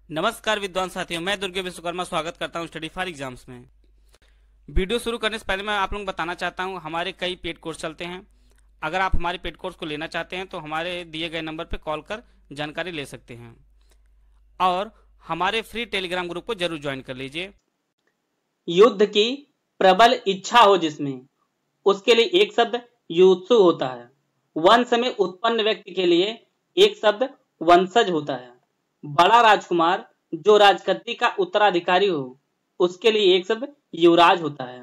नमस्कार विद्वान साथियों, मैं दुर्गे विश्वकर्मा स्वागत करता हूं स्टडी फॉर एग्जाम्स में। वीडियो शुरू करने से पहले मैं आप लोगों को बताना चाहता हूं, हमारे कई पेड कोर्स चलते हैं। अगर आप हमारे पेड कोर्स को लेना चाहते हैं तो हमारे दिए गए नंबर पर कॉल कर जानकारी ले सकते हैं और हमारे फ्री टेलीग्राम ग्रुप को जरूर ज्वाइन कर लीजिए। युद्ध की प्रबल इच्छा हो जिसमें, उसके लिए एक शब्द युत्सु होता है। वंश में उत्पन्न व्यक्ति के लिए एक शब्द वंशज होता है। बड़ा राजकुमार जो राजगद्दी का उत्तराधिकारी हो, उसके लिए एक शब्द युवराज होता है।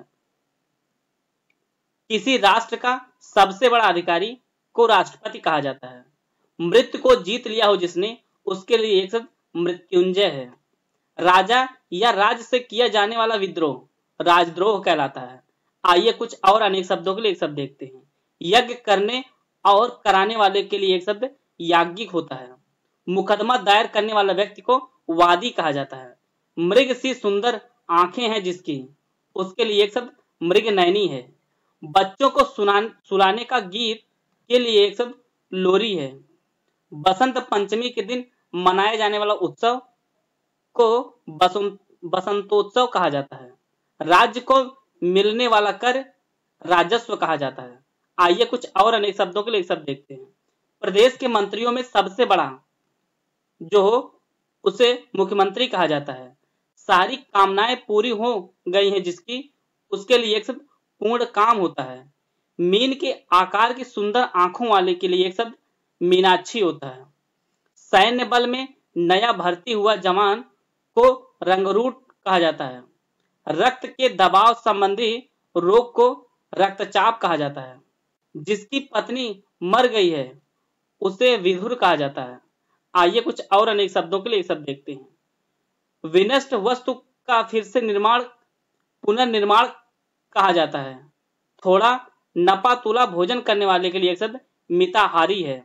किसी राष्ट्र का सबसे बड़ा अधिकारी को राष्ट्रपति कहा जाता है। मृत्यु को जीत लिया हो जिसने, उसके लिए एक शब्द मृत्युंजय है। राजा या राज्य से किया जाने वाला विद्रोह राजद्रोह कहलाता है। आइए कुछ और अनेक शब्दों के लिए एक शब्द देखते हैं। यज्ञ करने और कराने वाले के लिए एक शब्द याज्ञिक होता है। मुकदमा दायर करने वाला व्यक्ति को वादी कहा जाता है। मृग सी सुंदर आंखें हैं जिसकी, उसके लिए एक शब्द मृगनयनी है। बच्चों को सुलाने का गीत के लिए एक शब्द लोरी है। बसंत पंचमी के दिन मनाया जाने वाला उत्सव को बसंतोत्सव कहा जाता है। राज्य को मिलने वाला कर राजस्व कहा जाता है। आइए कुछ और अनेक शब्दों के लिए एक शब्द देखते हैं। प्रदेश के मंत्रियों में सबसे बड़ा जो हो उसे मुख्यमंत्री कहा जाता है। सारी कामनाएं पूरी हो गई हैं जिसकी, उसके लिए एक शब्द पूर्ण काम होता है। मीन के आकार की सुंदर आंखों वाले के लिए एक शब्द मीनाक्षी होता है। सैन्य बल में नया भर्ती हुआ जवान को रंगरूट कहा जाता है। रक्त के दबाव संबंधी रोग को रक्तचाप कहा जाता है। जिसकी पत्नी मर गई है उसे विधुर कहा जाता है। आइए कुछ और अनेक शब्दों के लिए शब्द देखते हैं। विनष्ट वस्तु का फिर से निर्माण पुनर्निर्माण कहा जाता है। थोड़ा नपा तुला भोजन करने वाले के लिए एक शब्द मिताहारी है।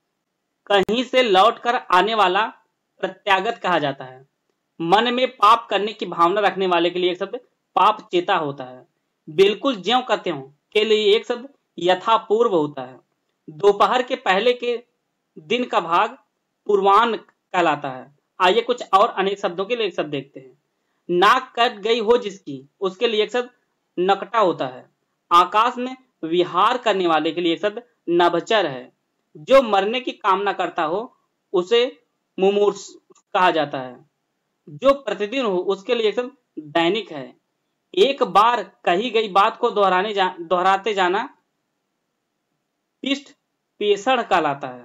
कहीं से लौटकर आने वाला प्रत्यागत कहा जाता है। मन में पाप करने की भावना रखने वाले के लिए एक शब्द पाप चेता होता है। बिल्कुल ज्यों का त्यों के लिए एक शब्द यथापूर्व होता है। दोपहर के पहले के दिन का भाग पूर्वान्न कहलाता है। आइए कुछ और अनेक शब्दों के लिए एक शब्द देखते हैं। नाक कट गई हो जिसकी, उसके लिए एक शब्द नकटा होता है। आकाश में विहार करने वाले के लिए एक शब्द नभचर है। जो मरने की कामना करता हो उसे मुमूर्ष कहा जाता है। जो प्रतिदिन हो उसके लिए एक शब्द दैनिक है। एक बार कही गई बात को दोहराते जाना पिष्ट पेषण कहलाता है।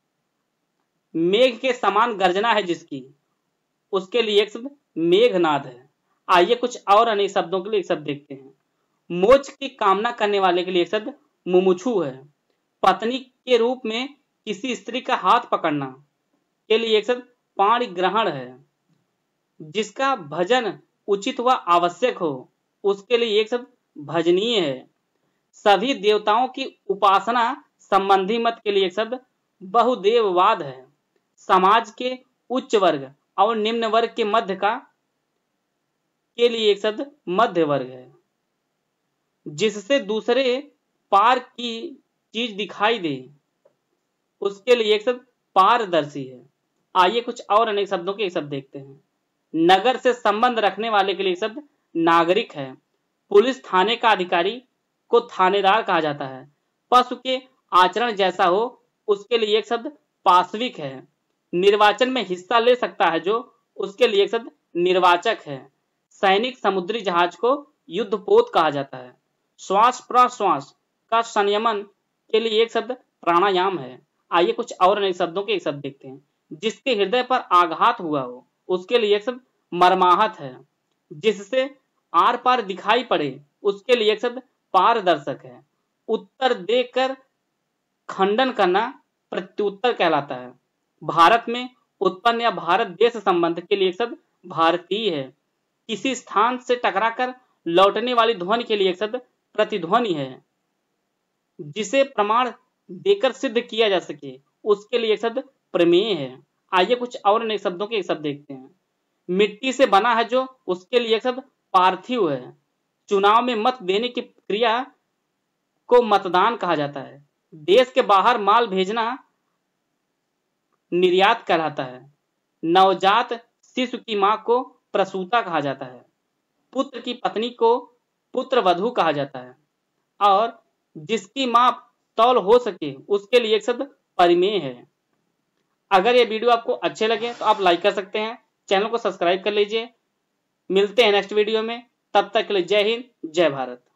मेघ के समान गर्जना है जिसकी, उसके लिए एक शब्द मेघनाद है। आइए कुछ और अनेक शब्दों के लिए एक शब्द देखते हैं। मोक्ष की कामना करने वाले के लिए एक शब्द मुमुक्षु है। पत्नी के रूप में किसी स्त्री का हाथ पकड़ना के लिए एक शब्द पाणि ग्रहण है। जिसका भजन उचित व आवश्यक हो उसके लिए एक शब्द भजनीय है। सभी देवताओं की उपासना संबंधी मत के लिए एक शब्द बहुदेववाद है। समाज के उच्च वर्ग और निम्न वर्ग के मध्य का के लिए एक शब्द मध्य वर्ग है। जिससे दूसरे पार की चीज दिखाई दे उसके लिए एक शब्द पारदर्शी है। आइए कुछ और अनेक शब्दों के शब्द देखते हैं। नगर से संबंध रखने वाले के लिए शब्द नागरिक है। पुलिस थाने का अधिकारी को थानेदार कहा जाता है। पशु के आचरण जैसा हो उसके लिए एक शब्द पाशविक है। निर्वाचन में हिस्सा ले सकता है जो, उसके लिए एक शब्द निर्वाचक है। सैनिक समुद्री जहाज को युद्धपोत कहा जाता है। श्वास प्रश्वास का संयमन के लिए एक शब्द प्राणायाम है। आइए कुछ और अनेक शब्दों के एक शब्द देखते हैं। जिसके हृदय पर आघात हुआ हो उसके लिए एक शब्द मर्माहत है। जिससे आर पार दिखाई पड़े उसके लिए एक शब्द पारदर्शक है। उत्तर देकर खंडन करना प्रत्युत्तर कहलाता है। भारत में उत्पन्न या भारत देश संबंध के लिए एक शब्द भारतीय है। किसी स्थान से टकराकर लौटने वाली ध्वनि के लिए एक शब्द प्रतिध्वनि है। जिसे प्रमाण देकर सिद्ध किया जा सके उसके लिए एक शब्द प्रमेय है। आइए कुछ और नए शब्दों के एक शब्द देखते हैं। मिट्टी से बना है जो, उसके लिए एक शब्द पार्थिव है। चुनाव में मत देने की क्रिया को मतदान कहा जाता है। देश के बाहर माल भेजना निर्यात कहलाता है। नवजात शिशु की मां को प्रसूता कहा जाता है। पुत्र की पत्नी को पुत्रवधू कहा जाता है और जिसकी मां तौल हो सके उसके लिए एक शब्द परिमेय है। अगर ये वीडियो आपको अच्छे लगे तो आप लाइक कर सकते हैं, चैनल को सब्सक्राइब कर लीजिए। मिलते हैं नेक्स्ट वीडियो में, तब तक के लिए जय हिंद, जय भारत।